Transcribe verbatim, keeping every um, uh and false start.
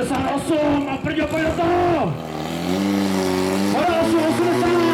osmdesát osm a Prďo, pojď do toho! Pojď osm osmdesát!